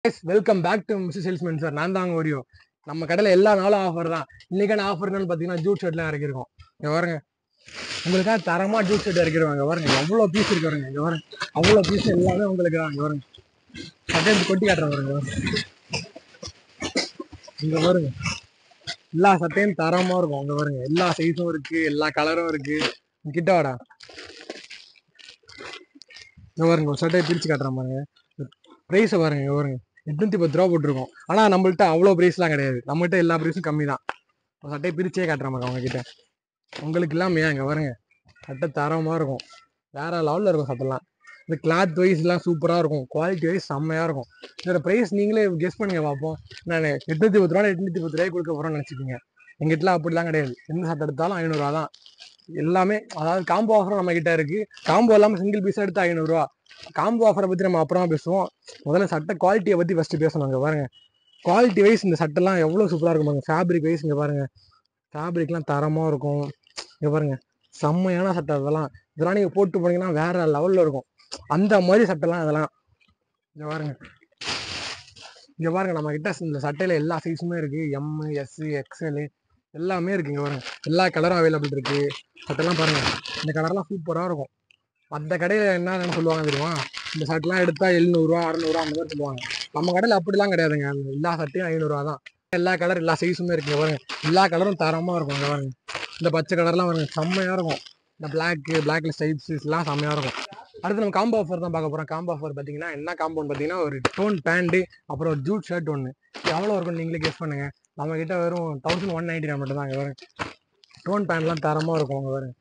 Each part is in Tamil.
Welcome back to mister salesman sir. நான் தாங்க வரியோ. நம்ம கடையில் எல்லா நாளும் ஆஃபர் தான். இன்னைக்கான ஆஃபர் என்னன்னு பார்த்தீங்கன்னா ஜூட் ஷர்ட்லாம் இறக்கிருக்கோம். இங்கே பாருங்க, உங்களுக்காக தரமாக ஜூட் ஷர்ட் இறக்கிடுவாங்க. பாருங்க எவ்வளோ பீஸ் இருக்கு பாருங்க. இங்கே பாருங்க அவ்வளோ பீஸ் எல்லாமே உங்களுக்கு தான். இங்கே பாருங்க சட்டை கொட்டி காட்டுறேன் பாருங்க. இங்கே பாருங்க எல்லா சட்டையும் தரமாக இருக்கும். இங்கே பாருங்க எல்லா சைஸும் இருக்கு, எல்லா கலரும் இருக்கு. கிட்ட வாடா. இங்கே பாருங்க ஒரு சட்டையை பிரித்து காட்டுறேன் பாருங்க. ப்ரைஸை பாருங்க. இங்கே பாருங்க 810 ரூபா போட்டிருக்கோம். ஆனால் நம்மள்ட்ட அவ்வளோ ப்ரைஸ்லாம் கிடையாது. நம்மகிட்ட எல்லா ப்ரைஸும் கம்மி தான். சட்டையை பிரிச்சே காட்டுறேன் பாருங்க அவங்ககிட்ட. உங்களுக்கு இல்லாமல் இங்கே பாருங்க சட்டை தரமாக இருக்கும். வேற லெவலில் இருக்கும் சட்டைலாம். இந்த கிளாத் வைஸ்லாம் சூப்பராக இருக்கும். குவாலிட்டி வைஸ் செம்மையாக இருக்கும். இதோட ப்ரைஸ் நீங்களே கெஸ் பண்ணுங்க பார்ப்போம். நான் 810 ரூபா 810 ரூபாய்க்கு கொடுக்க போகிறோன்னு நினச்சிக்கிங்க. எங்கிட்டலாம் அப்படிலாம் கிடையாது. எந்த சட்டை எடுத்தாலும் 500 ரூபா தான் எல்லாமே. அதாவது காம்போ ஆஃபரும் நம்ம கிட்ட இருக்கு. காம்போ இல்லாமல் சிங்கிள் பீஸ் எடுத்து 500 ரூபா. காம்போ ஆஃபரை பற்றி நம்ம அப்புறமா பேசுவோம். முதல்ல சட்டை குவாலிட்டியை பற்றி ஃபஸ்ட்டு பேசணும். இங்கே பாருங்க குவாலிட்டி வைஸ் இந்த சட்டைலாம் எவ்வளோ சூப்பராக இருக்கும் பாருங்க. ஃபேப்ரிக் வைஸ் இங்கே பாருங்க ஃபேப்ரிக்லாம் தரமாக இருக்கும். இங்கே பாருங்க செம்மையான சட்டை. இதெல்லாம் நீங்கள் போட்டு போனீங்கன்னா வேற லெவலில் இருக்கும். அந்த மாதிரி சட்டைலாம் இதெல்லாம். இங்கே பாருங்க நம்ம கிட்ட இந்த சட்டையில எல்லா சைஸுமே இருக்கு. எம், எஸ், எக்ஸ்எல் எல்லாமே இருக்கு. இங்கே பாருங்க எல்லா கலரும் அவைலபிள் இருக்கு. சட்டைலாம் பாருங்க இந்த கலர்லாம் சூப்பராக இருக்கும். மற்ற கடையில் என்ன சொல்லுவாங்க தெரியுமா, இந்த சட்டைலாம் எடுத்தா 700 ரூபா 600 ரூபா அந்த மாதிரி சொல்லுவாங்க. நம்ம கடையில் அப்படிலாம் கிடையாதுங்க. எல்லா சட்டையும் 500 ரூபா தான். எல்லா கலர் எல்லா சைஸுமே இருக்குங்க பாருங்க. எல்லா கலரும் தரமாக இருக்கும். இங்கே பாருங்க இந்த பச்சை கலர்லாம் பாருங்க செம்மையாக இருக்கும். இந்த பிளாக்ல ஸ்டைப்ஸ் எல்லாம் செம்மையாக இருக்கும். அடுத்து நம்ம காம்போ ஆஃபர் தான் பார்க்க போகிறோம். காம்போ ஆஃபர் பார்த்தீங்கன்னா என்ன காம்போன்னு பார்த்தீங்கன்னா ஒரு டோன் பேண்ட்டு அப்புறம் ஒரு ஜூட் ஷர்ட் ஒன்று. எவ்வளோ இருக்குன்னு நீங்களே கெஸ் பண்ணுங்க. நம்ம கிட்ட வெறும் 1199 மட்டும் தான். இங்கே பாருங்க டோன் பேண்ட்லாம் தரமாக இருக்கும். அங்கே பாருங்க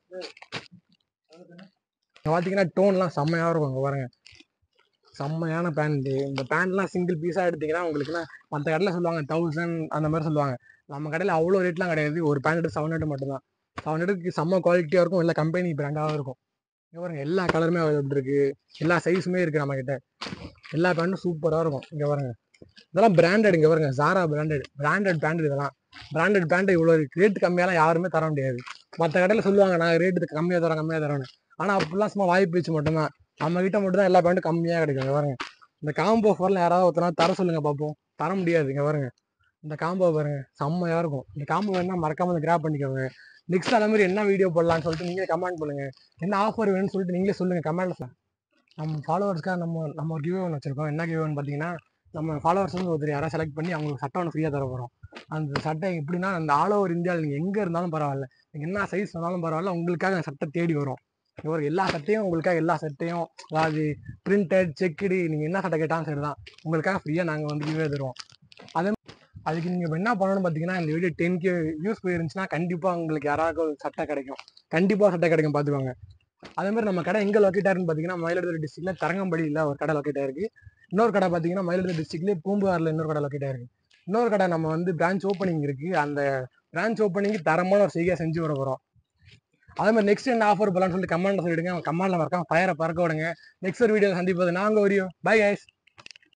பார்த்தீங்கன்னா டோன்லாம் செம்மையாக இருக்கும். அங்கே பாருங்க செம்மையான பேண்ட்டு. இந்த பேண்ட்லாம் சிங்கிள் பீஸாக எடுத்தீங்கன்னா உங்களுக்குன்னா மற்ற கடையில் சொல்லுவாங்க 1000 அந்த மாதிரி சொல்லுவாங்க. நம்ம கடையில் அவ்வளோ ரேட்லாம் கிடையாது. ஒரு பேண்ட் 700 மட்டும் தான். 700க்கு செம்ம குவாலிட்டியாக இருக்கும். இல்லை கம்பெனி பிராண்டாகவும் இருக்கும். இங்கே பாருங்க எல்லா கலருமே அவைலபிள் இருக்கு. எல்லா சைஸுமே இருக்கு நம்ம கிட்ட. எல்லா பேண்ட்டும் சூப்பராக இருக்கும். இங்கே பாருங்க இதெல்லாம் பிராண்டட். இங்கே பாருங்க ஜாரா பிராண்டட் பேண்ட். இதெல்லாம் பிராண்டட் பேண்ட் இவ்வளோ ரேட்டு கம்மியாலாம் யாருமே தர முடியாது. மற்ற கடையில் சொல்லுவாங்க நான் ரேட்டு கம்மியாக தரேன்னு. ஆனால் அப்படிலாம் சும்மா வாய்ப்பு வச்சு மட்டும்தான். நம்ம கிட்ட மட்டும் தான் எல்லா பேண்ட்டும் கம்மியாக கிடைக்கும். இங்கே பாருங்க இந்த காம்போ ஆஃபர்ல யாராவது ஒருத்தனா தர சொல்லுங்க பார்ப்போம். தர முடியாது. இங்கே பாருங்க இந்த காம்போ பாருங்க செம்மையாக இருக்கும். இந்த காம்போ வேணா மறக்காம இந்த கிராப் பண்ணிக்கோங்க. நெக்ஸ்ட் அதே மாதிரி என்ன வீடியோ போடலாம்னு சொல்லிட்டு நீங்களே கமெண்ட் பண்ணுங்க. என்ன ஆஃபர் வேணும்னு சொல்லிட்டு நீங்களே சொல்லுங்க கமெண்ட்ல. நம்ம ஃபாலோவர்ஸ்க்காக நம்ம ஒரு கிவ்வே ஒன்று வச்சிருக்கோம். என்ன கிவ்வேன்னு பார்த்தீங்கன்னா நம்ம ஃபாலோவர்ஸ் வந்து ஒருத்தர் யாராவது செலக்ட் பண்ணி அவங்களுக்கு சட்டை ஒன்று ஃப்ரீயாக தர போகிறோம். அந்த சட்டை எப்படின்னா அந்த ஆல் ஓவர் இந்தியாவில் நீங்கள் எங்கே இருந்தாலும் பரவாயில்ல, நீங்கள் என்ன சைஸ் இருந்தாலும் பரவாயில்ல, உங்களுக்காக சட்டை தேடி வரும். ஒரு எல்லா சட்டையும் உங்களுக்காக எல்லா சட்டையும் அதாவது பிரிண்டட் செக்குடு நீங்கள் என்ன சட்டை கேட்டாலும் சரி தான் உங்களுக்காக ஃப்ரீயாக நாங்கள் வந்து கிவ்வே தருவோம். அதுக்கு நீங்கள் இப்போ என்ன பண்ணணும்னு பார்த்தீங்கன்னா இந்த வீடியோ 10K வியூஸ் போயிருந்துச்சுன்னா கண்டிப்பாக உங்களுக்கு யாராவது சட்டை கிடைக்கும். கண்டிப்பாக சட்டை கிடைக்கும் பார்த்துக்கோங்க. அதே மாதிரி நம்ம கடை எங்கே லொக்கேட் ஆயிருன்னு பார்த்தீங்கன்னா மயிலாடுதுறை டிஸ்ட்ரிக்ட்ல தரங்கம்படியில் ஒரு கடை லொக்கேட் ஆயிருக்கு. இன்னொரு கடை பார்த்தீங்கன்னா மயிலாடுதுறை டிஸ்ட்ரிக்ட்லேயே பூம்புகாரில் இன்னொரு கடை லொக்கேட் ஆயிருக்கு. இன்னொரு கடை நம்ம வந்து பிரான்ச் ஓப்பனிங் இருக்கு. அந்த பிரான்ச் ஓப்பனிங்கு தரமான ஒரு செய்தியாக செஞ்சு வர போகிறோம். அதே மாதிரி நெக்ஸ்ட் என்ன ஆஃபர் போகலான்னு சொல்லிட்டு கமெண்ட்ல சொல்லிடுங்க. கமெண்ட்ல மறக்காம ஃபயரை பறக்க விடுங்க. நெக்ஸ்ட் ஒரு வீடியோ சந்திப்பது நாங்கள் வரையும். Bye guys.